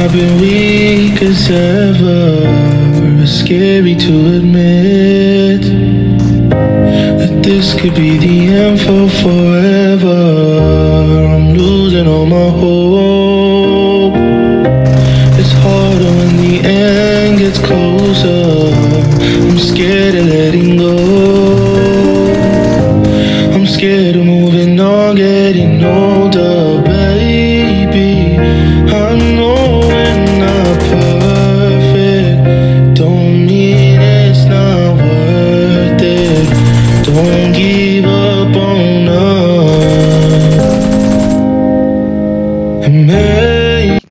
I've been weak as ever. Scary to admit that this could be the end for forever. I'm losing all my hope.